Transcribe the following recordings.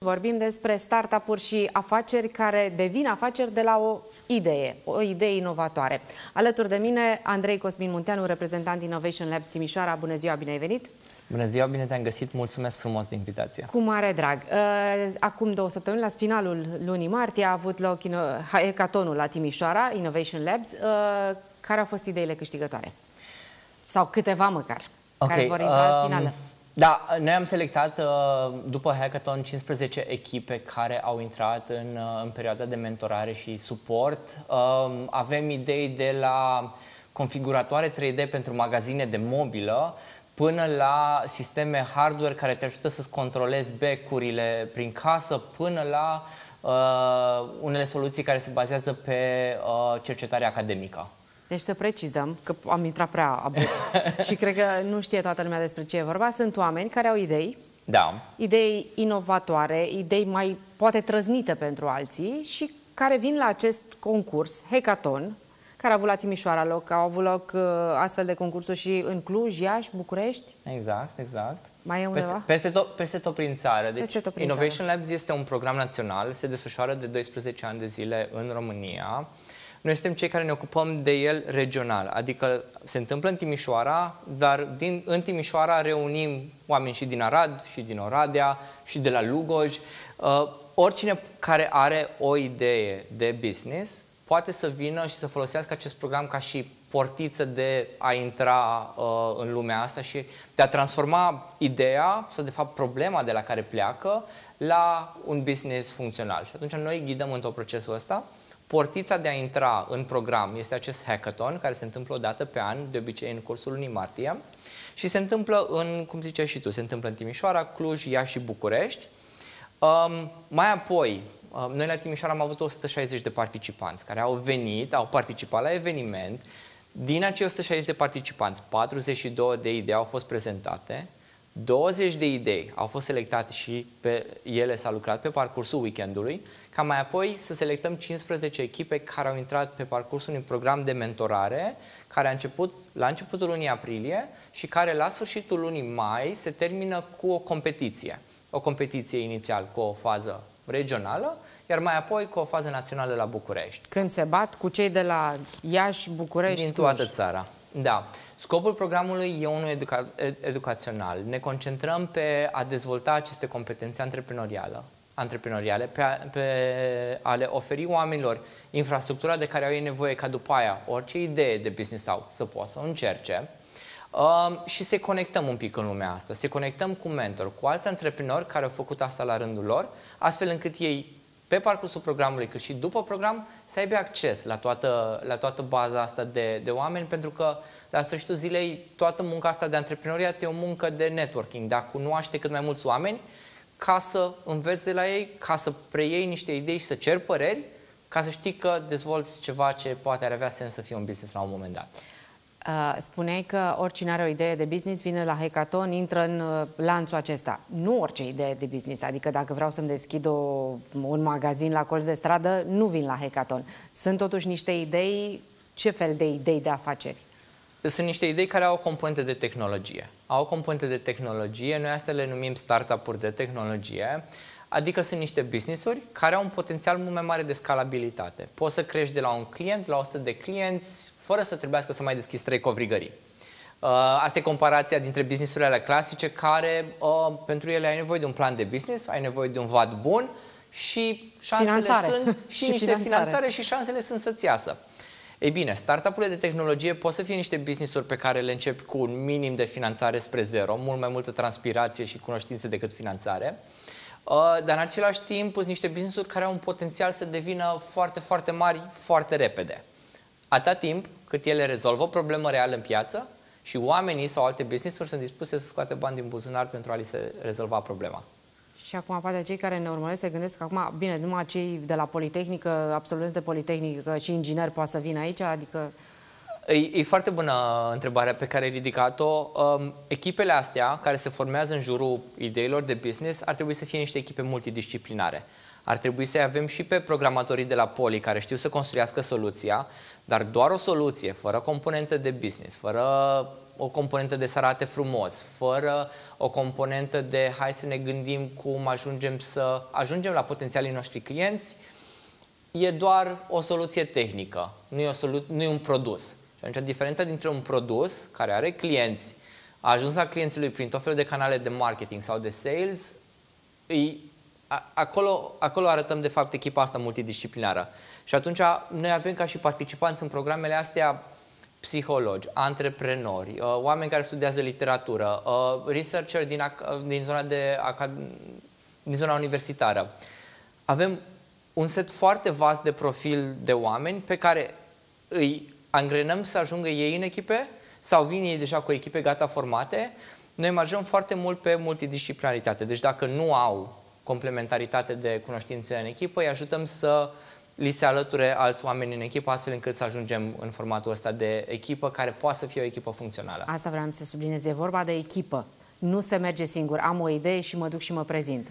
vorbim despre startup-uri și afaceri care devin afaceri de la o idee inovatoare. Alături de mine, Andrei Cosmin Munteanu, reprezentant Innovation Labs Timișoara. Bună ziua, bine ai venit! Bună ziua, bine te-am găsit, mulțumesc frumos de invitație. Cu mare drag. Acum 2 săptămâni, la finalul lunii martie, a avut loc hackathonul la Timișoara, Innovation Labs. Care au fost ideile câștigătoare? Sau câteva măcar, care vor intra în finală? Da, noi am selectat după hackathon 15 echipe care au intrat în perioada de mentorare și suport. Avem idei de la configuratoare 3D pentru magazine de mobilă până la sisteme hardware care te ajută să-ți controlezi back-urile prin casă, până la unele soluții care se bazează pe cercetare academică. Deci să precizăm, că am intrat prea abur și cred că nu știe toată lumea despre ce e vorba. Sunt oameni care au idei, idei inovatoare, idei mai poate trăznite pentru alții și care vin la acest concurs, hackathon, care a avut la Timișoara loc, au avut loc astfel de concursuri și în Cluj, Iași, București. Exact, exact. Mai e undeva? Peste tot prin țară. Deci Innovation Labs este un program național, se desfășoară de 12 ani de zile în România. Noi suntem cei care ne ocupăm de el regional, adică se întâmplă în Timișoara, dar în Timișoara reunim oameni și din Arad, și din Oradea, și de la Lugoj. Oricine care are o idee de business poate să vină și să folosească acest program ca și portiță de a intra în lumea asta și de a transforma ideea, sau de fapt problema de la care pleacă, la un business funcțional. Și atunci noi ghidăm în tot procesul ăsta. Portița de a intra în program este acest hackathon, care se întâmplă o dată pe an, de obicei în cursul lunii martie, și se întâmplă cum ziceai și tu, se întâmplă în Timișoara, Cluj, Iași și București. Mai apoi, noi la Timișoara am avut 160 de participanți care au venit, au participat la eveniment. Din acei 160 de participanți, 42 de idei au fost prezentate, 20 de idei au fost selectate și pe ele s-a lucrat pe parcursul weekendului, ca mai apoi să selectăm 15 echipe care au intrat pe parcursul unui program de mentorare care a început la începutul lunii aprilie și care la sfârșitul lunii mai se termină cu o competiție. O competiție inițial cu o fază regională, iar mai apoi cu o fază națională la București. Când se bat cu cei de la Iași, București, din toată țara. Da. Scopul programului e unul educațional. Ne concentrăm pe a dezvolta aceste competențe antreprenoriale, pe a le oferi oamenilor infrastructura de care au ei nevoie ca după aia orice idee de business au să poată să o încerce. Și se conectăm un pic în lumea asta, se conectăm cu mentori, cu alți antreprenori care au făcut asta la rândul lor, astfel încât ei, pe parcursul programului, cât și după program, să aibă acces la toată baza asta de oameni, pentru că la sfârșitul zilei toată munca asta de antreprenoriat e o muncă de networking, de a cunoaște cât mai mulți oameni, ca să înveți de la ei, ca să preiei niște idei și să ceri păreri, ca să știi că dezvolți ceva ce poate ar avea sens să fie un business la un moment dat. Spuneai că oricine are o idee de business vine la hackathon, intră în lanțul acesta. Nu orice idee de business, adică dacă vreau să-mi deschid un magazin la colț de stradă, nu vin la hackathon. Sunt totuși niște idei, ce fel de idei de afaceri? Sunt niște idei care au o componentă de tehnologie. Au o componentă de tehnologie, noi astea le numim startup-uri de tehnologie, adică sunt niște business-uri care au un potențial mult mai mare de scalabilitate. Poți să crești de la un client la 100 de clienți fără să trebuiască să mai deschizi 3 covrigării. Asta e comparația dintre business-urile alea clasice care pentru ele ai nevoie de un plan de business, ai nevoie de un vad bun și șansele sunt și niște finanțare și șansele sunt să-ți iasă. Ei bine, startup-urile de tehnologie pot să fie niște business-uri pe care le începi cu un minim de finanțare spre zero, mult mai multă transpirație și cunoștințe decât finanțare. Dar în același timp sunt niște business-uri care au un potențial să devină foarte, foarte mari foarte repede. Atâta timp cât ele rezolvă o problemă reală în piață și oamenii sau alte business-uri sunt dispuse să scoate bani din buzunar pentru a li se rezolva problema. Și acum, poate cei care ne urmăresc se gândesc că acum, bine, numai cei de la Politehnică, absolvenți de Politehnică și ingineri poate să vină aici, adică... E foarte bună întrebarea pe care ai ridicat-o. Echipele astea care se formează în jurul ideilor de business ar trebui să fie niște echipe multidisciplinare. Ar trebui să avem și pe programatorii de la Poly care știu să construiască soluția, dar doar o soluție, fără componentă de business, fără o componentă de să arate frumos, fără o componentă de hai să ne gândim cum ajungem la potențialii noștri clienți, e doar o soluție tehnică, nu e un produs. Și atunci diferența dintre un produs care are clienți, a ajuns la clienții lui prin tot felul de canale de marketing sau de sales, acolo arătăm de fapt echipa asta multidisciplinară. Și atunci noi avem ca și participanți în programele astea psihologi, antreprenori, oameni care studiază literatură, researcheri din zona universitară. Avem un set foarte vast de profil de oameni pe care îi angrenăm să ajungă ei în echipe sau vin ei deja cu echipe gata formate. Noi marjăm foarte mult pe multidisciplinaritate. Deci dacă nu au complementaritate de cunoștințe în echipă, îi ajutăm să li se alăture alți oameni în echipă, astfel încât să ajungem în formatul ăsta de echipă, care poate să fie o echipă funcțională. Asta vreau să subliniez, e vorba de echipă. Nu se merge singur, am o idee și mă duc și mă prezint.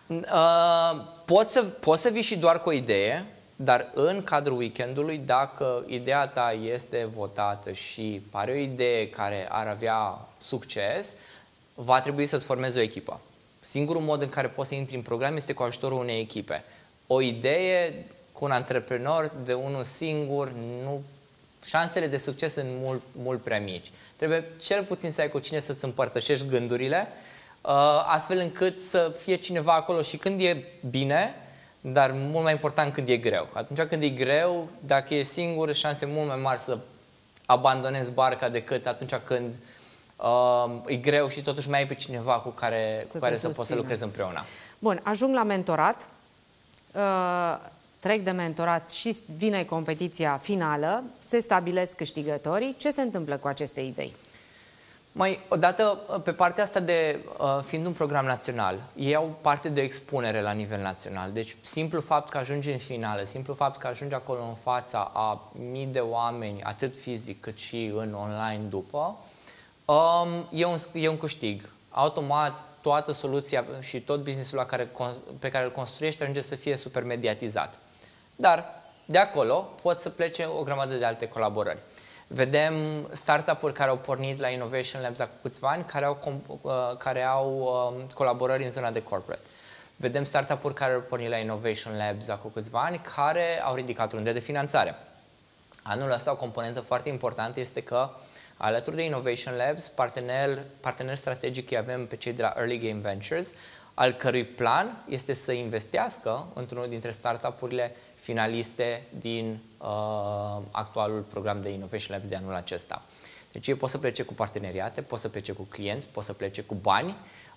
Poți să vii și doar cu o idee, dar în cadrul weekendului, dacă ideea ta este votată și pare o idee care ar avea succes, va trebui să-ți formezi o echipă. Singurul mod în care poți să intri în program este cu ajutorul unei echipe. O idee cu un antreprenor de unul singur, șansele de succes sunt mult prea mici. Trebuie cel puțin să ai cu cine să-ți împărtășești gândurile, astfel încât să fie cineva acolo și când e bine, dar mult mai important când e greu. Atunci când e greu, dacă ești singur, șanse mult mai mari să abandonezi barca decât atunci când e greu și totuși mai ai pe cineva cu care să poți să lucrezi împreună. Bun, ajung la mentorat, trec de mentorat și vine competiția finală, se stabilesc câștigătorii. Ce se întâmplă cu aceste idei? Odată, pe partea asta de fiind un program național, ei au parte de o expunere la nivel național. Deci, simplu fapt că ajungi în finală, simplu fapt că ajungi acolo în fața a mii de oameni, atât fizic cât și în online după, e un câștig. Automat, toată soluția și tot business-ul pe care îl construiești ajunge să fie super mediatizat. Dar, de acolo, pot să plece o grămadă de alte colaborări. Vedem startup-uri care au pornit la Innovation Labs acum câțiva ani, care au colaborări în zona de corporate. Vedem startup-uri care au pornit la Innovation Labs acum câțiva ani, care au ridicat runde de finanțare. Anul ăsta o componentă foarte importantă este că, alături de Innovation Labs, partener strategic îi avem pe cei de la Early Game Ventures, al cărui plan este să investească într-unul dintre startup-urile finaliste din actualul program de Innovation Labs de anul acesta. Deci ei pot să plece cu parteneriate, pot să plece cu clienți, pot să plece cu bani.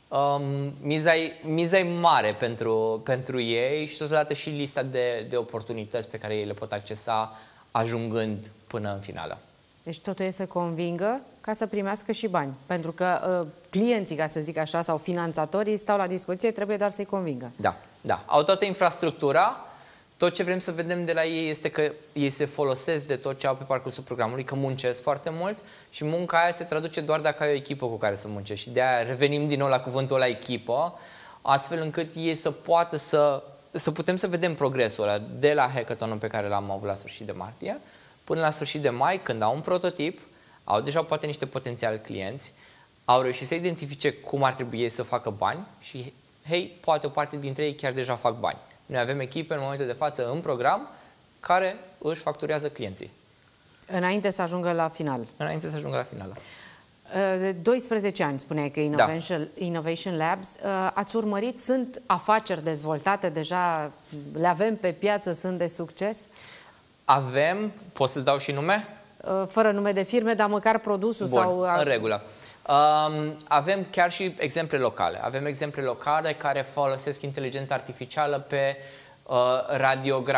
Miza e mare pentru ei și totodată și lista de oportunități pe care ei le pot accesa ajungând până în finală. Deci totul e să convingă ca să primească și bani. Pentru că clienții, ca să zic așa, sau finanțatorii stau la dispoziție, trebuie doar să-i convingă. Da. Au toată infrastructura. Tot ce vrem să vedem de la ei este că ei se folosesc de tot ce au pe parcursul programului, că muncesc foarte mult și munca aia se traduce doar dacă ai o echipă cu care să muncești. Și de-aia revenim din nou la cuvântul ăla echipă, astfel încât ei să poată să putem să vedem progresul ăla de la hackathon-ul pe care l-am avut la sfârșit de martie până la sfârșit de mai, când au un prototip, au deja poate niște potențiali clienți, au reușit să identifice cum ar trebui ei să facă bani și, hei, poate o parte dintre ei chiar deja fac bani. Noi avem echipe în momentul de față în program care își facturează clienții. Înainte să ajungă la final. Înainte să ajungă la finală. De 12 ani, spuneai că Innovation Labs. Ați urmărit, sunt afaceri dezvoltate deja, le avem pe piață, sunt de succes? Avem, pot să-ți dau și nume? Fără nume de firme, dar măcar produsul. Bun, sau... în regulă. Avem chiar și exemple locale. Avem exemple locale care folosesc inteligența artificială pe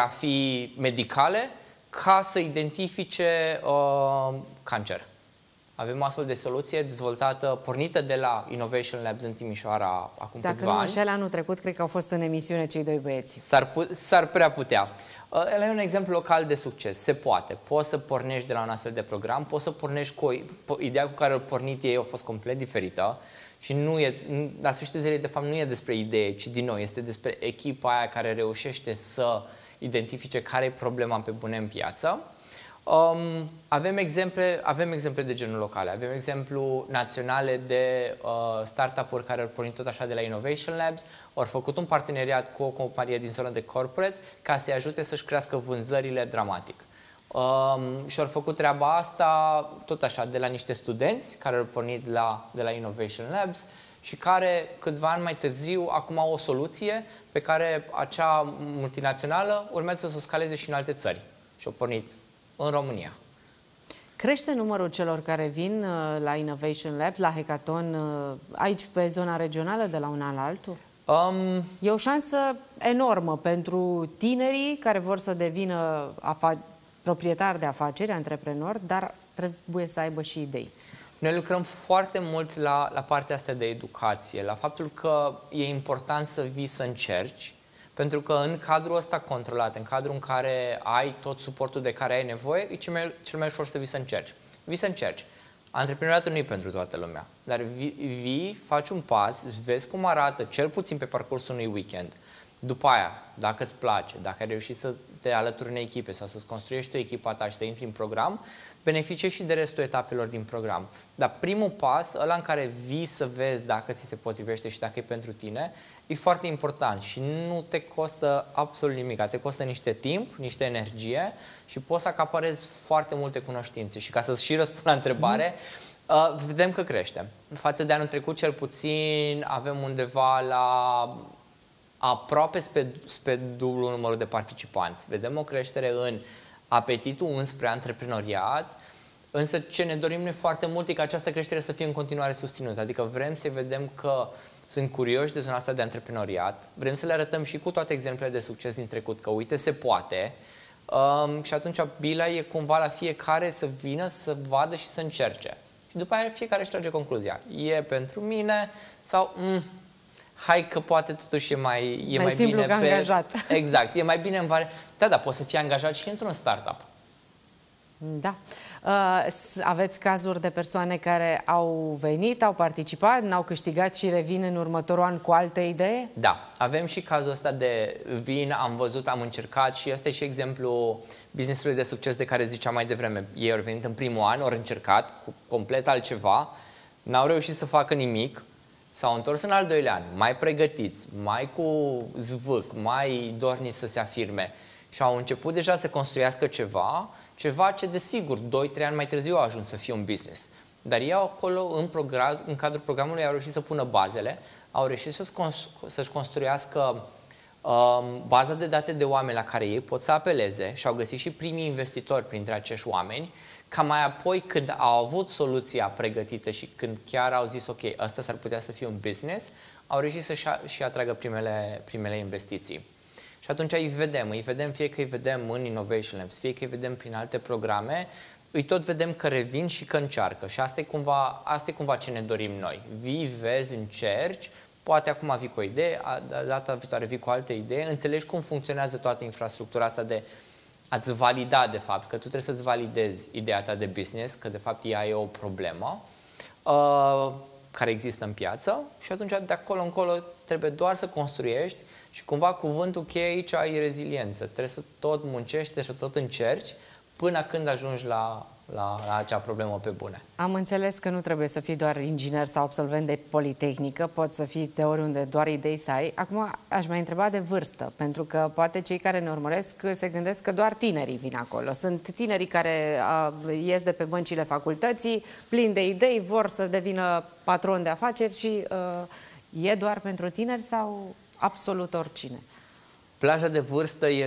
radiografii medicale ca să identifice cancer. Avem o astfel de soluție dezvoltată, pornită de la Innovation Labs în Timișoara acum câțiva ani. Dacă nu înșel, anul trecut, cred că au fost în emisiune cei doi băieți. S-ar prea putea. Ăla e un exemplu local de succes. Se poate. Poți să pornești de la un astfel de program, poți să pornești ideea cu care au pornit ei a fost complet diferită și la sfârșitul zilei, de fapt, nu e despre idee, ci din nou este despre echipa aia care reușește să identifice care e problema pe bune în piață. Avem exemple de genul locale, avem exemplu naționale de startup-uri care au pornit tot așa de la Innovation Labs, au făcut un parteneriat cu o companie din zona de corporate ca să-i ajute să-și crească vânzările dramatic. Și au făcut treaba asta tot așa de la niște studenți care au pornit de la Innovation Labs și care câțiva ani mai târziu acum au o soluție pe care acea multinațională urmează să o scaleze și în alte țări și au pornit în România. Crește numărul celor care vin la Innovation Labs, la Hackathon, aici pe zona regională, de la un an la altul? E o șansă enormă pentru tinerii care vor să devină proprietari de afaceri, antreprenori, dar trebuie să aibă și idei. Noi lucrăm foarte mult la partea asta de educație, la faptul că e important să vii să încerci, pentru că în cadrul ăsta controlat, în cadrul în care ai tot suportul de care ai nevoie, e cel mai ușor să vii să încerci. Vii să încerci. Antreprenoriatul nu e pentru toată lumea, dar vii, faci un pas, vezi cum arată, cel puțin pe parcursul unui weekend. După aia, dacă îți place, dacă ai reușit să te alături în echipe sau să-ți construiești o echipă ta și să intri în program, beneficiezi și de restul etapelor din program. Dar primul pas, ăla în care vii să vezi dacă ți se potrivește și dacă e pentru tine, e foarte important și nu te costă absolut nimic. Te costă niște timp, niște energie și poți să acaparezi foarte multe cunoștințe. Și ca să-ți și răspund la întrebare, vedem că crește. Față de anul trecut, cel puțin, avem undeva la aproape spre dublu numărul de participanți. Vedem o creștere în apetitul înspre antreprenoriat, însă ce ne dorim noi foarte mult e ca această creștere să fie în continuare susținută. Adică vrem să vedem că sunt curioși de zona asta de antreprenoriat, vrem să le arătăm și cu toate exemplele de succes din trecut că uite, se poate, și atunci bila e cumva la fiecare să vină, să vadă și să încerce. Și după aia fiecare își trage concluzia. E pentru mine sau hai că poate totuși e mai simplu bine că angajat. Exact, e mai bine în vari. Da, poți să fii angajat și într-un startup. Da. Aveți cazuri de persoane care au venit, au participat, n-au câștigat și revin în următorul an cu alte idee? Da, avem și cazul ăsta de vin, am văzut, am încercat și ăsta e și exemplu business-ului de succes de care ziceam mai devreme. Ei au venit în primul an, au încercat cu complet altceva, n-au reușit să facă nimic, s-au întors în al doilea an, mai pregătiți, mai cu zvâc, mai dorniți să se afirme și au început deja să construiască ceva ce, desigur, 2-3 ani mai târziu a ajuns să fie un business. Dar ei acolo, în cadrul programului, au reușit să pună bazele, au reușit să-și construiască baza de date de oameni la care ei pot să apeleze și au găsit și primii investitori printre acești oameni, ca mai apoi, când au avut soluția pregătită și când chiar au zis, ok, ăsta s-ar putea să fie un business, au reușit să-și atragă primele investiții. Și atunci îi vedem, fie că îi vedem în Innovation Labs, fie că îi vedem prin alte programe, îi tot vedem că revin și că încearcă. Și asta e cumva ce ne dorim noi. Vii, vezi, încerci, poate acum vii cu o idee, data viitoare vii cu alte idei, înțelegi cum funcționează toată infrastructura asta de a-ți valida, de fapt, că tu trebuie să-ți validezi ideea ta de business, că de fapt ea e o problemă care există în piață și atunci de acolo încolo trebuie doar să construiești și cumva cuvântul cheie aici e reziliență. Trebuie să tot muncești, trebuie să tot încerci până când ajungi la acea problemă pe bune. Am înțeles că nu trebuie să fii doar inginer sau absolvent de politehnică, poți să fii de oriunde, doar idei să ai. Acum aș mai întreba de vârstă, pentru că poate cei care ne urmăresc se gândesc că doar tinerii vin acolo. Sunt tinerii care ies de pe băncile facultății, plini de idei, vor să devină patron de afaceri și e doar pentru tineri sau absolut oricine? Plaja de vârstă e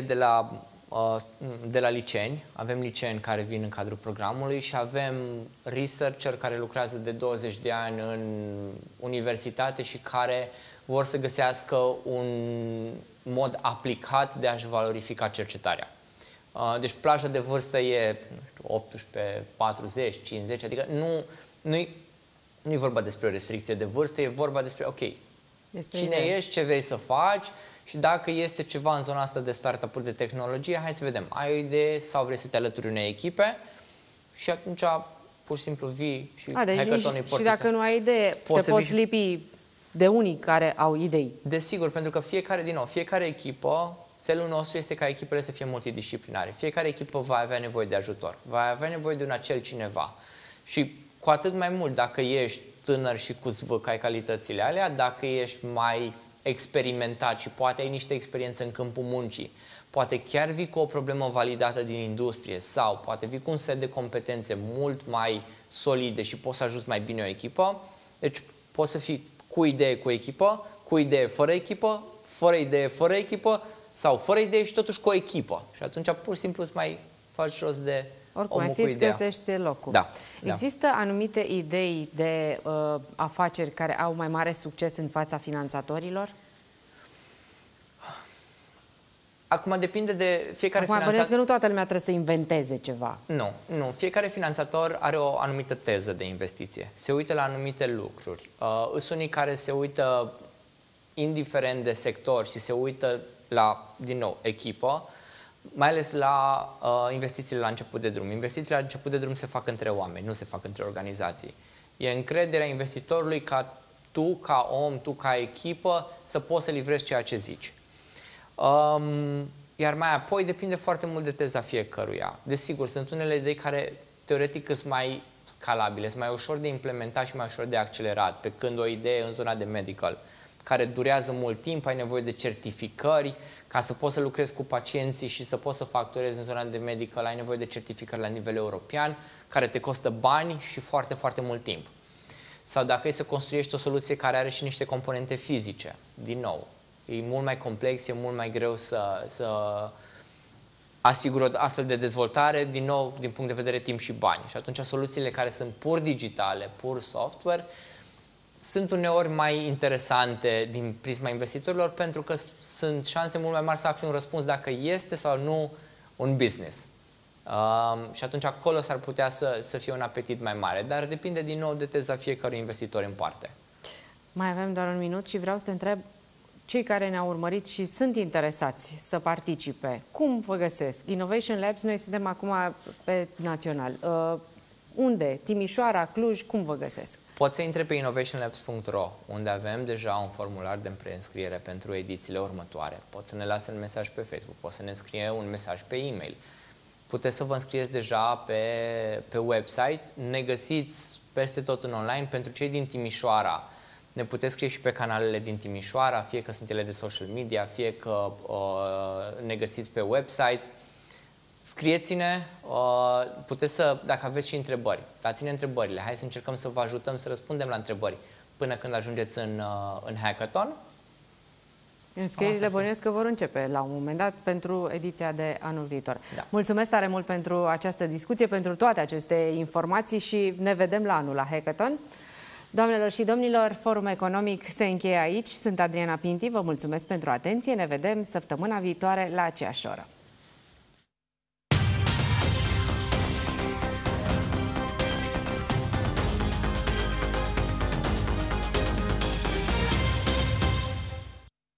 de la liceeni, avem liceeni care vin în cadrul programului și avem researcher care lucrează de 20 de ani în universitate și care vor să găsească un mod aplicat de a-și valorifica cercetarea. Deci plaja de vârstă e, nu știu, 18, 40, 50, adică nu e vorba despre o restricție de vârstă, e vorba despre, ok, cine ești, ce vrei să faci și dacă este ceva în zona asta de startup-uri de tehnologie, hai să vedem, ai o idee sau vrei să te alături unei echipe și atunci pur și simplu vii și hackathon-ul și dacă nu ai idee, te poți lipi de unii care au idei. Desigur, pentru că fiecare echipă, țelul nostru este ca echipele să fie multidisciplinare. Fiecare echipă va avea nevoie de ajutor, va avea nevoie de un acel cineva. Și cu atât mai mult dacă ești tânăr și cu zvâc, ai calitățile alea, dacă ești mai experimentat și poate ai niște experiență în câmpul muncii, poate chiar vii cu o problemă validată din industrie sau poate vii cu un set de competențe mult mai solide și poți să ajuți mai bine o echipă, deci poți să fii cu idee cu echipă, cu idee fără echipă, fără idee fără echipă sau fără idee și totuși cu o echipă. Și atunci pur și simplu îți mai faci rost de oricum, omul cu ideea. Oricum, găsești locul. Da. Există anumite idei de afaceri care au mai mare succes în fața finanțatorilor? Acum depinde de fiecare finanțator. Bănuiesc că nu toată lumea trebuie să inventeze ceva. Nu. Fiecare finanțator are o anumită teză de investiție. Se uită la anumite lucruri. Sunt unii care se uită indiferent de sector și se uită la, din nou, echipă, mai ales la investițiile la început de drum. Investițiile la început de drum se fac între oameni, nu se fac între organizații. E încrederea investitorului ca tu, ca om, tu, ca echipă, să poți să livrezi ceea ce zici. Iar mai apoi depinde foarte mult de teza fiecăruia. Desigur, sunt unele idei care teoretic sunt mai scalabile, sunt mai ușor de implementat și mai ușor de accelerat, pe când o idee în zona de medical, care durează mult timp, ai nevoie de certificări, ca să poți să lucrezi cu pacienții și să poți să facturezi în zona de medical, ai nevoie de certificări la nivel european, care te costă bani și foarte, foarte mult timp. Sau dacă e să construiești o soluție care are și niște componente fizice, din nou, e mult mai complex, e mult mai greu să asigură o astfel de dezvoltare, din nou, din punct de vedere timp și bani. Și atunci soluțiile care sunt pur digitale, pur software, sunt uneori mai interesante din prisma investitorilor pentru că sunt șanse mult mai mari să afli un răspuns dacă este sau nu un business. Și atunci acolo s-ar putea să fie un apetit mai mare, dar depinde din nou de teza fiecărui investitor în parte. Mai avem doar un minut și vreau să te întreb, cei care ne-au urmărit și sunt interesați să participe, cum vă găsesc? Innovation Labs, noi suntem acum pe național. Unde? Timișoara, Cluj, cum vă găsesc? Poți să intre pe innovationlabs.ro, unde avem deja un formular de preînscriere pentru edițiile următoare. Poți să ne lase un mesaj pe Facebook, poți să ne scrie un mesaj pe e-mail. Puteți să vă înscrieți deja pe website. Ne găsiți peste tot în online. Pentru cei din Timișoara, ne puteți scrie și pe canalele din Timișoara, fie că sunt ele de social media, fie că ne găsiți pe website. Scrieți-ne, puteți să, dacă aveți și întrebări, dați-ne întrebările, hai să încercăm să vă ajutăm să răspundem la întrebări până când ajungeți în hackathon. Înscrierile bănuiesc că vor începe la un moment dat pentru ediția de anul viitor. Da. Mulțumesc tare mult pentru această discuție, pentru toate aceste informații și ne vedem la anul la hackathon. Doamnelor și domnilor, Forum Economic se încheie aici. Sunt Adriana Pinti, vă mulțumesc pentru atenție. Ne vedem săptămâna viitoare la aceeași oră.